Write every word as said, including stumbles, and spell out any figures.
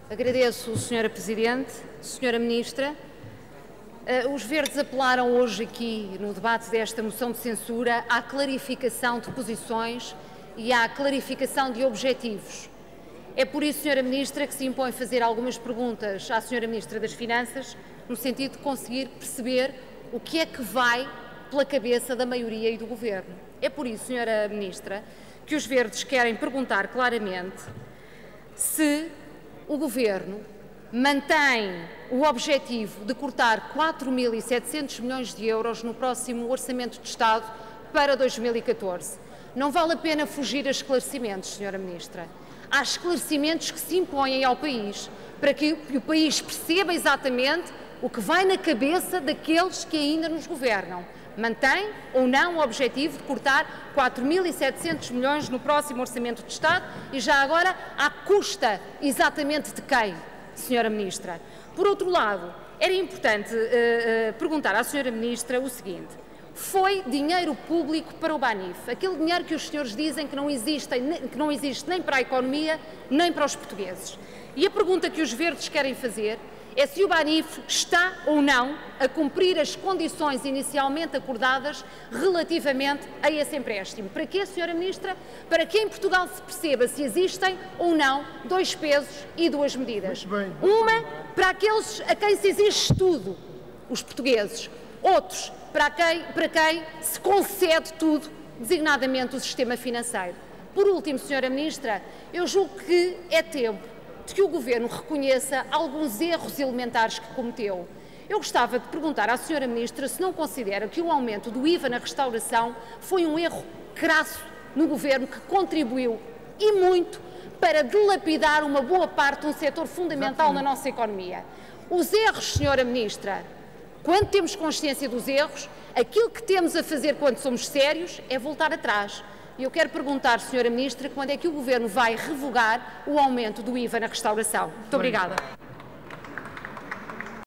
Agradeço, senhora Presidente. senhora Ministra, os Verdes apelaram hoje aqui, no debate desta moção de censura, à clarificação de posições e à clarificação de objetivos. É por isso, senhora Ministra, que se impõe fazer algumas perguntas à senhora Ministra das Finanças, no sentido de conseguir perceber o que é que vai pela cabeça da maioria e do Governo. É por isso, senhora Ministra, que os Verdes querem perguntar claramente se o Governo mantém o objetivo de cortar quatro mil e setecentos milhões de euros no próximo Orçamento de Estado para dois mil e catorze. Não vale a pena fugir a esclarecimentos, senhora Ministra. Há esclarecimentos que se impõem ao país para que o país perceba exatamente o que vai na cabeça daqueles que ainda nos governam. Mantém ou não o objetivo de cortar quatro mil e setecentos milhões no próximo Orçamento de Estado e já agora à custa exatamente de quem, senhora Ministra? Por outro lado, era importante uh, uh, perguntar à senhora Ministra o seguinte: foi dinheiro público para o Banif, aquele dinheiro que os senhores dizem que não existe, que não existe nem para a economia nem para os portugueses. E a pergunta que os Verdes querem fazer é se o Banif está ou não a cumprir as condições inicialmente acordadas relativamente a esse empréstimo. Para quê, senhora Ministra? Para que em Portugal se perceba se existem ou não dois pesos e duas medidas. Uma para aqueles a quem se exige tudo, os portugueses. Outros para quem, para quem se concede tudo, designadamente o sistema financeiro. Por último, senhora Ministra, eu julgo que é tempo de que o Governo reconheça alguns erros elementares que cometeu. Eu gostava de perguntar à senhora Ministra se não considera que o aumento do I V A na restauração foi um erro crasso no Governo que contribuiu, e muito, para dilapidar uma boa parte de um setor fundamental na nossa economia. Os erros, senhora Ministra, quando temos consciência dos erros, aquilo que temos a fazer quando somos sérios é voltar atrás. E eu quero perguntar, senhora Ministra, quando é que o Governo vai revogar o aumento do I V A na restauração? Muito obrigada.